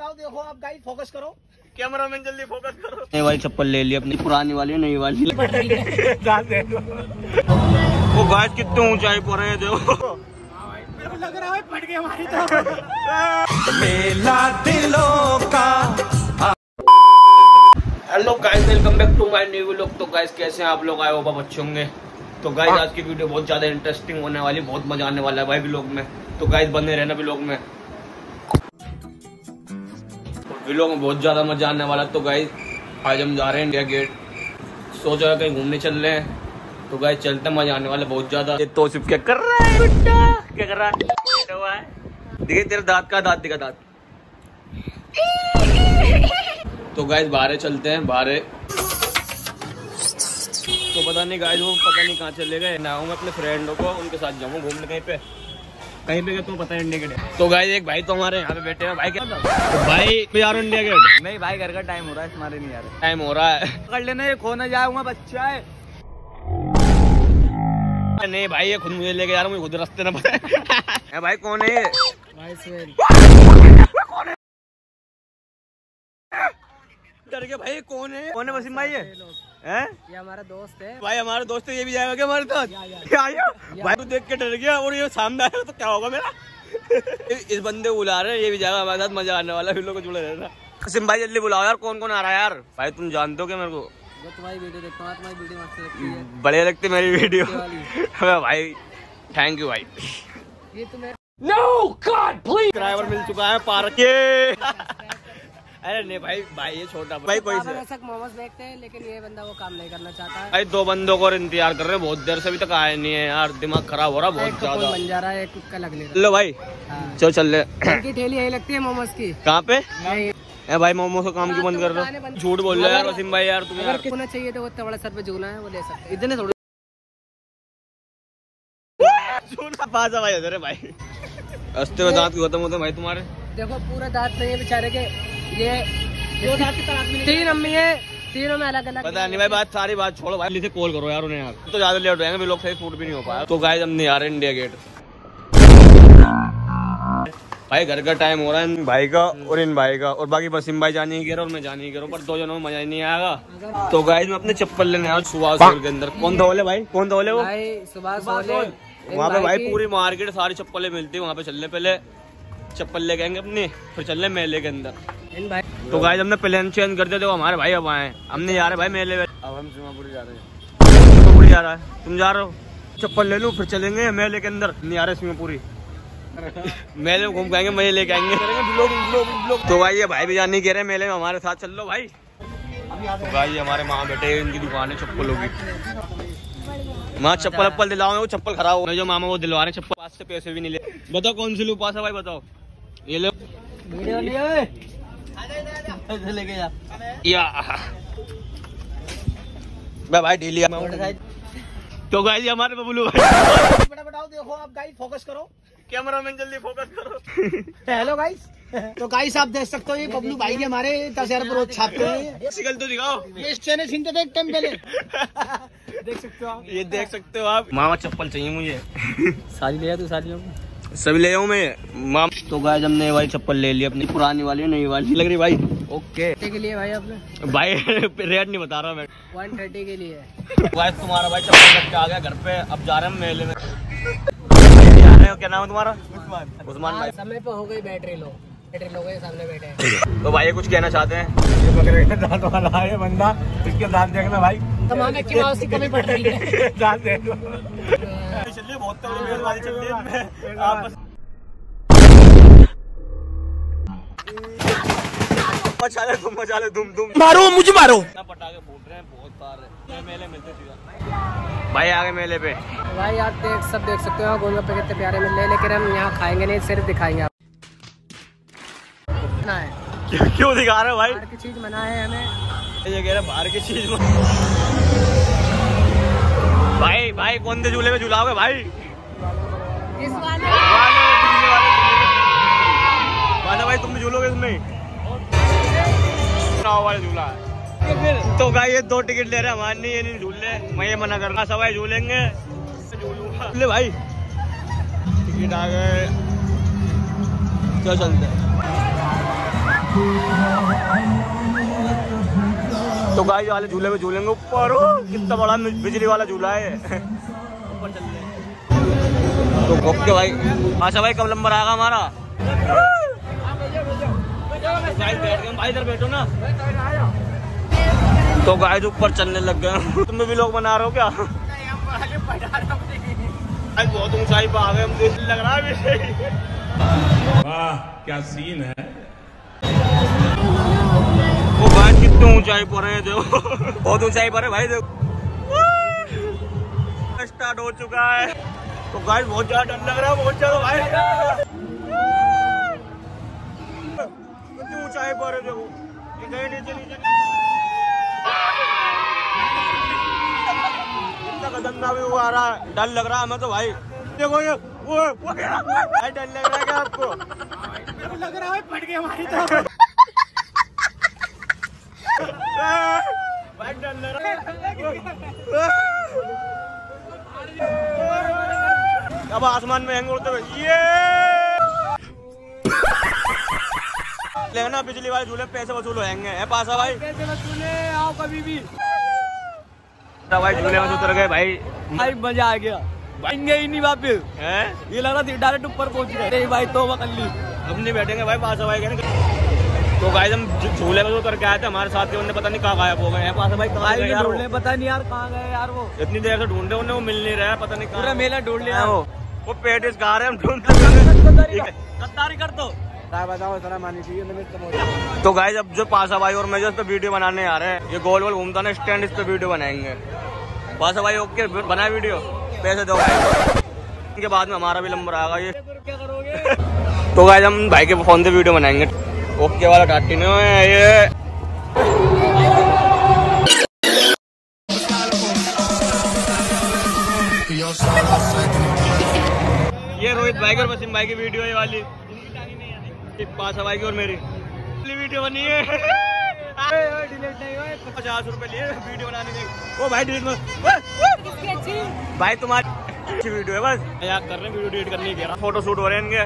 बताओ, देखो आप गाइस, फोकस करो, कैमरा मैन जल्दी फोकस करो। नई वाली चप्पल ले ली अपनी, पुरानी वाली नई वाली। वो गाइस कितने ऊंचाई पर है देखो, लग रहा है फट गई हमारी तो। मेला दिलों का। Hello guys, welcome back to my new vlog. तो गाइस कैसे हैं आप लोग, आए हो बच्चे होंगे। तो गाइस आज की वीडियो बहुत ज्यादा इंटरेस्टिंग होने वाली, बहुत मजा आने वाला है भाई व्लॉग में। तो गाइस बने रहना व्लॉग में, व्लॉग में बहुत ज्यादा मजा आने वाला। तो गाइस आज हम जा रहे हैं इंडिया गेट, सोच रहे कहीं घूमने चल रहे हैं। तो गाइस चलते, मजा आने वाला बहुत ज्यादा। ये तो सिर्फ क्या कर रहा है बेटा, क्या कर रहा है? देखिए तेरे दांत का, दांत दिखा दांत। तो गाइस बाहर चलते हैं, बाहर तो पता नहीं गाइस, वो पता नहीं कहाँ चले गए ना। मैं अपने फ्रेंडों को उनके साथ जाऊँ घूमने कहीं पे गया, तुम्हें पता है इंडिया गेट। तो गाइस एक भाई तो हमारे यहाँ पे बैठे हैं। भाई क्या तो भाई यार इंडिया गेट नहीं भाई, घर का टाइम हो रहा है, तुम्हारे नहीं यार टाइम हो रहा है। पकड़ लेना, ये खो ना जाऊंगा, बच्चा है। नहीं भाई ये खुद मुझे लेके यार, मुझे खुद रास्ते ना पता है। भाई कौन है ये? भाई सुहेल। डर गया भाई, कौन है? कौन है वसीम भाई? ये हमारा दोस्त है भाई, हमारा दोस्त है। ये भी जाएगा क्या हमारे साथ? क्या भाई तू देख के डर गया, और ये सामने आएगा तो क्या होगा मेरा? इस बंदे को बुला रहे हैं, ये भी जाएगा हमारे साथ, मजा आने वाला है। लोग जुड़े रहना। वसीम भाई जल्दी बुलाओ यार, कौन कौन आ रहा है यार? भाई तुम जानते हो क्या मेरे को? तुम्हारी वीडियो देखता हूँ, तुम्हारी वीडियो मस्त लगती है, बढ़िया लगती है मेरी वीडियो। भाई थैंक यू भाई। ये तुम्हें नो गॉड प्लीज। ड्राइवर मिल चुका है पार्क के। अरे नहीं भाई, भाई ये छोटा भाई कोई से मोमोज देखते हैं, लेकिन ये बंदा वो काम नहीं करना चाहता है। भाई दो बंदों को इंतजार कर रहे हैं बहुत देर से, अभी तक आए नहीं है यार। दिमाग खराब हो रहा बहुत ज्यादा। बन जा रहा है, एक का लग ले रहा है। लो भाई चलो चल रहे। इनकी ठेली यही लगती है मोमोज की। कहाँ पे? ए भाई मोमोज का काम क्यों बंद कर रहे हो? झूठ बोल रहे यार वसीम भाई यार, तुम्हें अगर होना चाहिए तो वो इतना बड़ा सर पे झूलना है, वो ले सकते हैं। इतने थोड़े पास भाई उधर है भाई। रास्ते में दांत खत्म होते भाई तुम्हारे। देखो पूरा दांत नहीं है बेचारे के, ये दो दांत की तलाश में 3 अम्मी है, तीनों में अलग अलग। पता नहीं भाई, बात सारी बात छोड़ो भाई, से कॉल करो यार उन्हें यार। तो ज्यादा लेट हो जाएंगे, भी लोग सही शूट भी नहीं हो पाया। तो गाइस हम नहीं आ रहे इंडिया गेट भाई, घर का टाइम हो रहा है भाई का और इन भाई का, और बाकी वसीम भाई जाने ही कह रहा और मैं जाने ही कह रहा हूँ, पर दो जनों में मजा ही नहीं आएगा। तो गाइस मैं अपने चप्पल लेने आया सुभाष हॉल के अंदर। कौन था बोले भाई, कौन था बोले वो? सुभाष हॉल। वहाँ पे भाई पूरी मार्केट सारी चप्पलें मिलती है, वहाँ पे चलने पहले चप्पल लेके आएंगे अपनी, फिर चल रहे मेले के अंदर। तो गाइस हमने प्लान चेंज कर दिया। देखो हमारे भाई अब आए, हम नहीं जा रहे भाई मेले में, अब हम सीमापुरी जा रहे हैं। सीमापुरी जा रहा है, तुम जा रहे हो? चप्पल ले लूं फिर चलेंगे मेले के अंदर। नहीं आ रहे सीमापुरी, मेले में घूम के आएंगे, मजे लेके आएंगे। तो भाई ये भाई भी जाने कह रहे हैं मेले में, हमारे साथ चल लो भाई। तो भाई हमारे माँ बेटे, इनकी दुकान है चप्पलों की। माँ चप्पल अप्पल दिलाओ, वो चप्पल खराब हो, जो मामा वो दिलवा रहे हैं चप्पल, पास से पैसे भी नहीं ले। बताओ कौन सी लूं पास है भाई, बताओ। ये लो वीडियो लेके जा या भाई ढीली। तो गाइस हमारे बबलू भाई, बताओ, देखो आप गाइस, फोकस करो, कैमरा मैन जल्दी फोकस करो। Hello guys. तो गाइस आप देख सकते हो, ये बबलू भाई के हमारे 10,000 पर रोज छापते हैं। सिकल तो दिखाओ, ये चैनल सीनते थे एक टाइम पहले। देख सकते हो आप, ये देख सकते हो आप। मामा चप्पल चाहिए मुझे। सारी ले तू, सारी सभी ले आऊँ मैं माम। तो गाइस हमने वाली चप्पल ले ली अपनी, पुरानी वाली नई वाली लग रही भाई। ओके के लिए भाई आपने भाई रेट नहीं बता रहा मैं, 130 के लिए। गाइस तुम्हारा भाई चप्पल रख के आ गया घर पे, अब जा रहे हैं मेले में। जा रहे हो, क्या नाम है तुम्हारा? उस्मान भाई। समय पे हो गई बैटरी लो, बैटरी लोग सामने बैठे हैं। तो भाई कुछ कहना चाहते हैं? ये बकरे का दांत वाला है बंदा, इसके दांत देखना भाई, तमाम की उसकी कमी पड़ रही है। दांत देख लो। चलिए बहुत मेहरबानी, चलिए आप मचा ले तुम मारो मुझे, मारो। पटाखे फूट रहे हैं बहुत सारे, मेले मिलते भाई आगे मेले पे। भाई आप सब देख सकते हो, गोलगप्पे कितने प्यारे मिल रहे हैं, लेकिन हम यहाँ खाएंगे नहीं, सिर्फ दिखाएंगे आप। क्यों दिखा रहे हो भाई? बाहर की चीज मना है हमें, ये कह रहे बाहर की चीज। भाई कौन से झूले में झूलाओगे भाई? इस वाले भाई तुम भी झूलोगे इसमें? वाले झूला है। तो भाई ये 2 टिकट ले रहे हैं, हमारे नहीं, ये नहीं झूल रहे, मैं ये मना करना, सब भाई झूलेंगे। ले भाई टिकट आ गए, चलो चलते हैं। तो गाइस वाले झूले में झूलेंगे ऊपर। कितना बड़ा बिजली वाला झूला है। ऊपर चल रहे तो ओके भाई। अच्छा भाई कब नंबर आएगा हमारा? बैठ गए भाई, इधर बैठो ना। तो गाइस ऊपर चलने लग गए। तुम भी लोग बना रहे हो क्या? बहुत ऊंचाई पे आ गए हम, लग रहा है। वाह क्या सीन है। वो गाइस कितने ऊंचाई पर है, देखो बहुत ऊंचाई पर है भाई। देखो स्टार्ट हो चुका है। तो गाइस बहुत ज्यादा डर लग रहा है, बहुत ज्यादा भाई। कितनी ऊंचाई पर है, देखो नीचे नीचे कितना खतरनाक व्यू आ रहा है। डर लग रहा है हमें तो भाई। देखो ये वो भाई, डर लग रहा है क्या आपको? लग रहा है फट गई हमारी तो। भाई डर लग रहा है। अब आसमान में हैंग उड़ते हुए ये लेना बिजली वाले झूले पैसे वसूल होंगे। है पासा भाई, पैसे वसूले आओ कभी भी। भाई झूले में उतर गए भाई। भाई मजा आ गया। बैठेंगे ही नहीं वापिस है, ये लग रहा था डायरेक्ट ऊपर पहुंच गए। नहीं भाई तो कर ली, अब नहीं बैठेंगे भाई पासा भाई के। तो गाइस हम झूले में उतर के आए थे, हमारे साथ के बंदे पता नहीं कहाँ गायब हो गए हैं। पासा भाई कहाँ गए यार? पता नहीं यार कहाँ गए यार। वो इतनी देर से ढूंढे उन्हें, वो मिल नहीं रहा, पता नहीं पूरा कहाँ। मेला ढूंढ लिया। वो पेटिस खा रहे हैं, हम ढूंढते गद्दारी कर दो। बताओ इतना मानी चाहिए मैंने। तो गाइस अब जो पासा भाई और मैं जो इस पे वीडियो बनाने आ रहे हैं, ये गोल गोल घूमता ना स्टैंड, इस पे वीडियो बनाएंगे। पासा भाई ओके बनाए वीडियो, पैसे दो भाई। इनके बाद में हमारा भी नंबर आएगा। ये क्या करोगे? तो गाइस हम भाई के फोन से वीडियो बनाएंगे। ओके वाला टाटी नहीं है ये। ये रोहित भाई और वसीम भाई की वीडियो है वाली। पासा भाई की और मेरी वीडियो बनी है। डिलीट नहीं हुआ। 50 रुपए लिए वीडियो बनाने के। ओ भाई डिलीट मत भाई, तुम्हारी अच्छी वीडियो है, बस मजाक कर रहे हैं, वीडियो डिलीट करने की कह रहा। फोटो शूट हो रहे हैं इनके।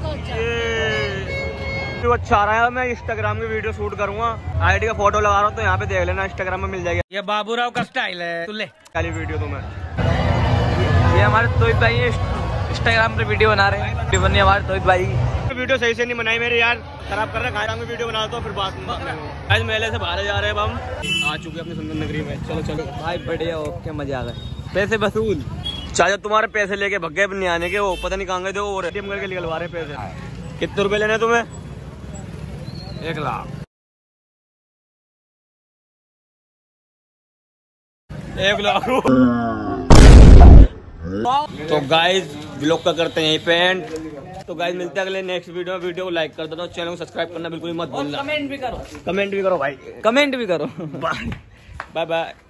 ये अच्छा आ रहा है। मैं इंस्टाग्राम की वीडियो शूट करूंगा, आईडी का फोटो लगा रहा हूँ, तो यहाँ पे देख लेना, इंस्टाग्राम में मिल जाएगा। ये बाबूराव का स्टाइल है। तुले खाली वीडियो तुम्हें। ये हमारे तोहित भाई इंस्टाग्राम पे वीडियो बना रहे हैं। वीडियो बनी हमारे तोहित भाई। वीडियो सही से नहीं बनाई मेरे यार, खराब कर रहे हैं। खाना में वीडियो बनाता हूँ फिर बात में। आज मेले से बाहर जा रहे हैं, अब हम आ चुके हैं अपनी सुंदर नगरी में। चलो चलो भाई बढ़िया, ओके मजा आ गए। पैसे वसूल। चाचा तुम्हारे पैसे लेके भग नहीं आने के, वो पता नहीं कहाँ गए थे। वो एटीएम करके निकलवा रहे पैसे। कितने रुपए लेने तुम्हें? 1 लाख। 1 लाख। तो गाइस व्लॉग का करते हैं यहीं पे एंड। तो गाइस मिलते हैं अगले नेक्स्ट वीडियो में। वीडियो को लाइक कर देना, चैनल को सब्सक्राइब करना बिल्कुल मत भूलना। कमेंट भी करो। कमेंट भी करो भाई, कमेंट भी करो। Bye bye.